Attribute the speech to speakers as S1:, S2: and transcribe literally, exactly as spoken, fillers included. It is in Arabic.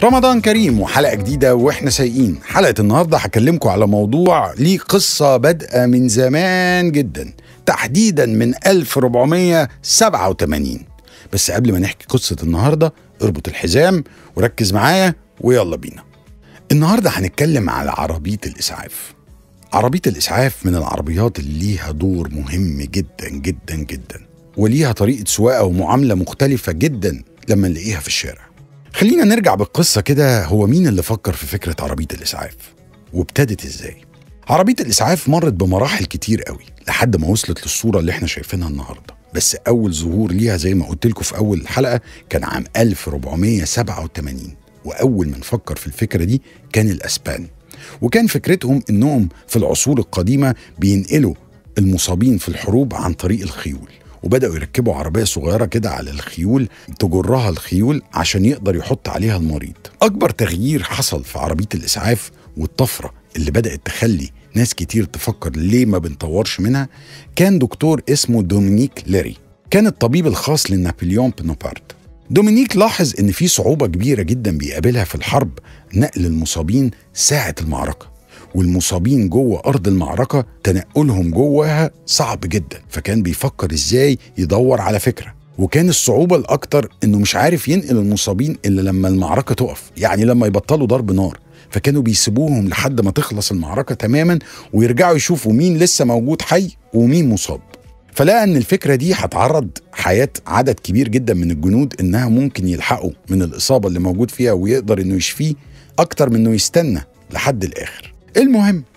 S1: رمضان كريم وحلقة جديدة واحنا سايقين. حلقة النهاردة هكلمكم على موضوع ليه قصة بادئة من زمان جدا، تحديدا من ألف وأربعمية وسبعة وتمانين. بس قبل ما نحكي قصة النهاردة اربط الحزام وركز معايا ويلا بينا. النهاردة هنتكلم على عربية الإسعاف. عربية الإسعاف من العربيات اللي ليها دور مهم جدا جدا جدا، وليها طريقة سواقة ومعاملة مختلفة جدا لما نلاقيها في الشارع. خلينا نرجع بالقصة كده. هو مين اللي فكر في فكرة عربية الإسعاف؟ وابتدت إزاي؟ عربية الإسعاف مرت بمراحل كتير قوي لحد ما وصلت للصورة اللي احنا شايفينها النهاردة. بس أول ظهور ليها زي ما قلت لكم في أول الحلقة كان عام ألف وأربعمية وسبعة وتمانين، وأول من فكر في الفكرة دي كان الأسبان. وكان فكرتهم إنهم في العصور القديمة بينقلوا المصابين في الحروب عن طريق الخيول، وبدأوا يركبوا عربية صغيرة كده على الخيول تجرها الخيول عشان يقدر يحط عليها المريض. أكبر تغيير حصل في عربية الإسعاف والطفرة اللي بدأت تخلي ناس كتير تفكر ليه ما بنطورش منها كان دكتور اسمه دومينيك ليري، كان الطبيب الخاص لنابليون بونابرت. دومينيك لاحظ إن في صعوبة كبيرة جدا بيقابلها في الحرب نقل المصابين ساعة المعركة، والمصابين جوه أرض المعركة تنقلهم جواها صعب جدا. فكان بيفكر إزاي يدور على فكرة، وكان الصعوبة الأكتر إنه مش عارف ينقل المصابين إلا لما المعركة تقف، يعني لما يبطلوا ضرب نار. فكانوا بيسيبوهم لحد ما تخلص المعركة تماما ويرجعوا يشوفوا مين لسه موجود حي ومين مصاب. فلقى إن الفكرة دي هتعرض حياة عدد كبير جدا من الجنود إنها ممكن يلحقوا من الإصابة اللي موجود فيها ويقدر إنه يشفيه أكتر من إنه يستنى لحد الآخر. المهم